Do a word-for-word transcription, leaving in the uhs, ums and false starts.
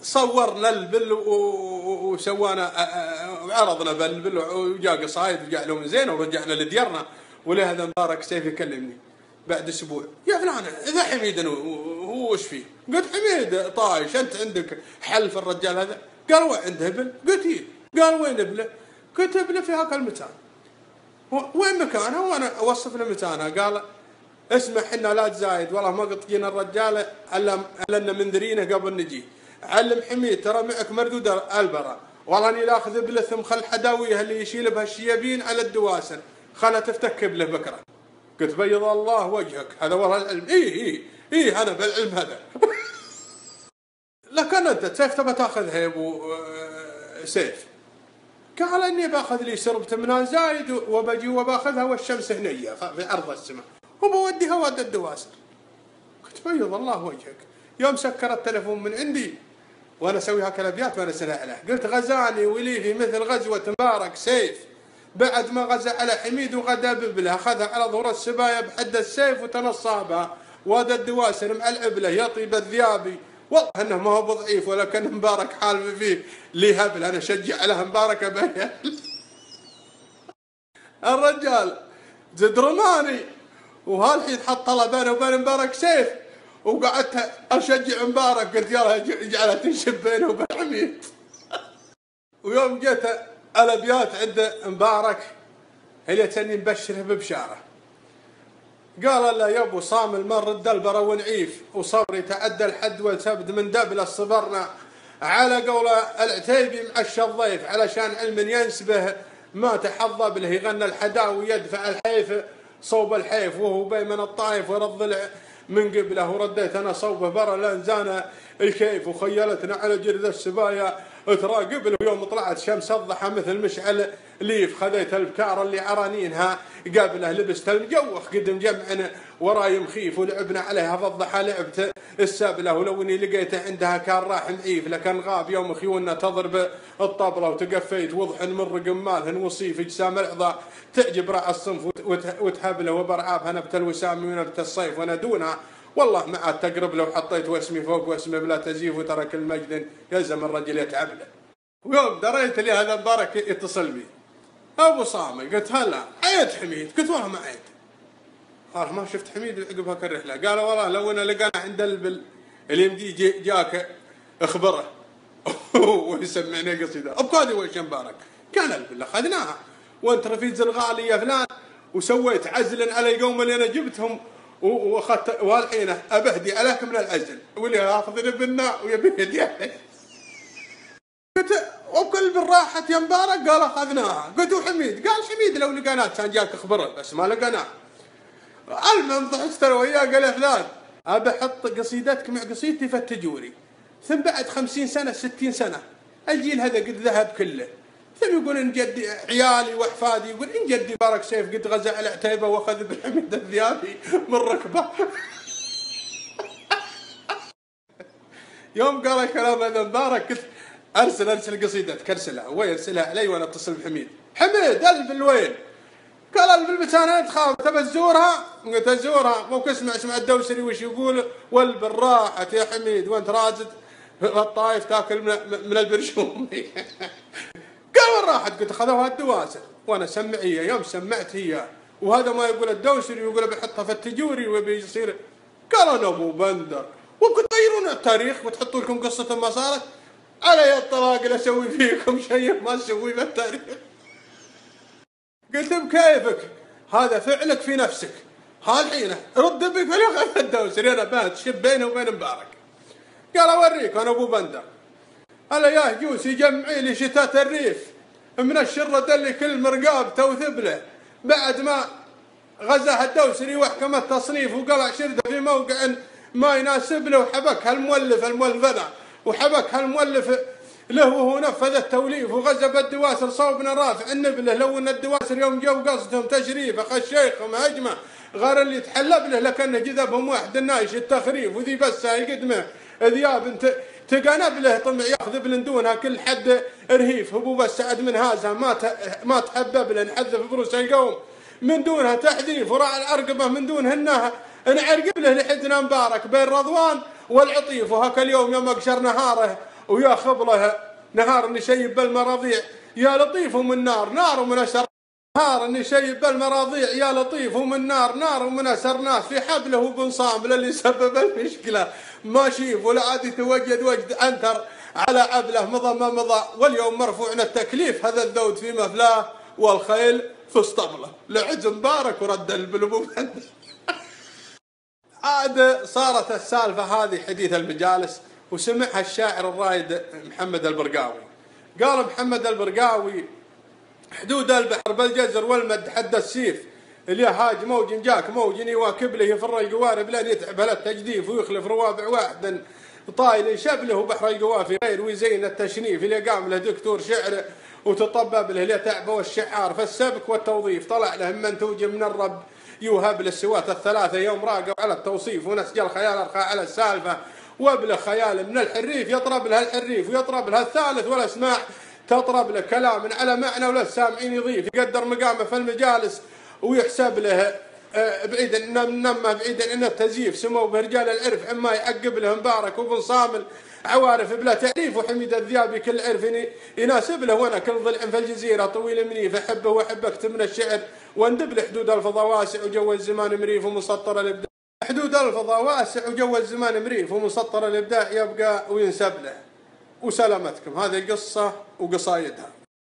صورنا البل وسوانا وعرضنا بالبل وجاء قصايد وجاء لهم زين ورجعنا لديارنا. ولهذا مبارك سيف يكلمني بعد اسبوع، يا فلان اذا حميد هو وش فيه؟ قلت حميد طايش، انت عندك حل في الرجال هذا؟ قال وين عنده ابل؟ قلت ايه. قال وين ابله؟ قلت ابله في هاك المكان. وين مكانها؟ وانا اوصف له مكانها. قال اسمع حنا لا تزايد والله ما قد جينا الرجال الا الا منذرينه قبل نجي. علم حميد ترى معك مردود البراء، والله اني لاخذ ابله ثم خل حداويه اللي يشيل بها الشيابين على الدواسر، خلها تفتك ابله بكره. قلت بيض الله وجهك، هذا والله العلم. ايه ايه ايه انا بالعلم هذا. لكن انت سيف تبى تاخذها يا ابو سيف؟ قال اني باخذ لي سربة من زايد وبجي وباخذها والشمس هنيه في ارض السماء وبوديها واد الدواسر. قلت بيض الله وجهك. يوم سكر التلفون من عندي وانا اسوي هكذا ابيات وانا سنة له، قلت غزاني وليفي مثل غزوه مبارك سيف، بعد ما غزا على حميد وغدا ببله اخذها على ظهور السبايا بحد السيف وتنصابها واد الدواسر مع العبله يطيب الذيابي. والله انه ما هو بضعيف ولكن مبارك حال فيه لي هبل، انا اشجع على مبارك ابيه. الرجال زد رماني وهالحين حط طلب بينه وبين مبارك سيف، وقعدت اشجع مبارك قلت يلا اجعلها تنشب بينه وبين حميد. ويوم جيت الابيات عند مبارك هي تاني مبشره ببشاره، قال لا يا ابو صام المر الدلبره ونعيف وصبري تعدى الحد والسبد من دبله صبرنا على قول العتيبي معشى الضيف علشان علم ينسبه ما تحظى به يغنى الحداوي يدفع الحيف صوب الحيف وهو بين من الطايف ورد من قبله ورديت انا صوبه برا لانزانا الكيف وخيلتنا على جرد السبايا تراقب له. يوم طلعت شمس الضحى مثل مشعل ليف خذيت البكار اللي عرانينها قابله لبست المجوخ قدم جمعنا وراي مخيف ولعبنا عليها في الضحى لعبت السابله ولو اني لقيته عندها كان راح معيف لكن غاب يوم خيولنا تضرب الطبله وتقفيت وضح من رقم مالهن وصيف اجسام الاعضاء تعجب راع الصنف وتهبله وبرعابها نبت الوسام ونبت الصيف وانا دونها والله ما عاد تقرب له وحطيت واسمي فوق واسمي بلا تزييف وترك المجد يلزم الرجل يتعب له. ويوم دريت لي هذا مبارك يتصل بي ابو صامي قلت هلا عيد حميد؟ قلت والله ما عيد. قال ما شفت حميد عقب هاك الرحله؟ قال والله لو انا لقانا عند البل اللي يمدي جاك اخبره ويسمعني قصيده ابكادي وش مبارك. قال البل اخذناها وانت رفيق الغالي يا فلان وسويت عزلا على القوم اللي انا جبتهم واخذت والحين ابهدي عليك من العزل واللي ياخذني بالناء ويبي يدي عليه. قلت وبكل بالراحه يا مبارك؟ قال اخذناها. قلت وحميد؟ قال حميد لو لقيناه كان جاك اخبره بس ما لقيناه. المهم ضحكت ترى وياه قال يا فلان ابى احط قصيدتك مع قصيدتي في التجوري ثم بعد خمسين سنه ستين سنه الجيل هذا قد ذهب كله ثم يقول ان جدي عيالي واحفادي يقول ان جدي مبارك سيف قد غزا على عتيبه واخذ بحميد الذيابي من ركبه. يوم قال الكلام هذا مبارك قلت ارسل ارسل قصيدتك ارسلها وين ارسلها علي وانا اتصل بحميد. حميد الف وين؟ قال الف المتانه تخاف تبى تزورها؟ قلت ازورها مو اسمع اسمع الدوسري وش يقول والبراحه يا حميد وانت رازد في الطايف تاكل من البرشوم. قال وين راحت؟ قلت اخذوها الدواسر وانا سمع هي. يوم سمعت هي وهذا ما يقول الدوسري ويقول بيحطها في التجوري وبي يصير. قال انا ابو بندر وكنت تغيرون التاريخ وتحطوا لكم قصه ما صارت علي الطلاق لا اسوي فيكم شيء ما اسوي بالتاريخ. قلت بكيفك هذا فعلك في نفسك هالحين رد بي في الدوسري انا بات شب بينه وبين مبارك. قال اوريك انا ابو بندر هلا يا هجوسي جمعي لي شتات الريف من الشرة اللي كل مرقاب توثب له بعد ما غزاها الدوسري وحكم التصنيف وقلع شرده في موقع ما يناسب له وحبك هالمؤلف المولفنا وحبك هالمؤلف له وهو نفذ التوليف وغزا الدواسر صوبنا رافع النبله لو ان الدواسر يوم جو قصدهم تشريف اخ الشيخ مهجمه غير اللي تحلب له لكنه جذبهم واحد النايش التخريف وذي بس يقدمه ذياب انت تقنب له طمع ياخذ ابن دونها كل حد رهيف هبوب السعد من هذا ما ما تحبب له نحذف بروس القوم من دونها تحذيف وراعي الارقبه من دونها نعرقب له لحدنا مبارك بين رضوان والعطيف وهاك اليوم يوم اقشر نهاره وياخذ له نهار نشيب بالمراضيع يا لطيف ومن نار نار ومن أسر نهار نشيب بالمراضيع يا لطيف ومن نار نار ومن أسر ناس في حبله وبن صامل اللي سبب المشكلة ما شيف ولا عاد يتوجد وجد أنتر على عبله مضى ما مضى واليوم مرفوع التكليف هذا الذود في مفلاه والخيل في اسطبله لعز مبارك ورد البلبوب. عاد صارت السالفة هذه حديث المجالس وسمعها الشاعر الرائد محمد البرقاوي. قال محمد البرقاوي حدود البحر بالجزر والمد حد السيف اللي هاج موج جاك موج يواكب له يفر القوارب لين يتعب على التجديف ويخلف روابع واحد طايل شبله وبحر القوافي غير ويزين التشنيف اللي قام له دكتور شعر وتطبب له اللي تعبه والشعار فالسبك والتوظيف طلع له منتوج من الرب يوهب للسوات الثلاثة يوم راقوا على التوصيف ونسج الخيال أرخى على السالفة وابله خيال من الحريف يطرب لها الحريف ويطرب لها الثالث والأسماع تطرب له كلام على معنى ولا السامعين يضيف يقدر مقامه في المجالس ويحسب له بعيدا نما بعيدا ان التزييف سموا برجال العرف عما يعقب له مبارك وبن صامل عوارف بلا تعريف وحميد الذيابي كل عرف يناسب له وانا كل ضلع في الجزيره طويل مني فحبه واحب اكتب من الشعر واندب له حدود الفضاء واسع وجو الزمان مريف ومسطر الابداع حدود الفضاء واسع وجو الزمان مريف ومسطر الابداع يبقى وينسب له. وسلامتكم هذه قصه وقصايدها.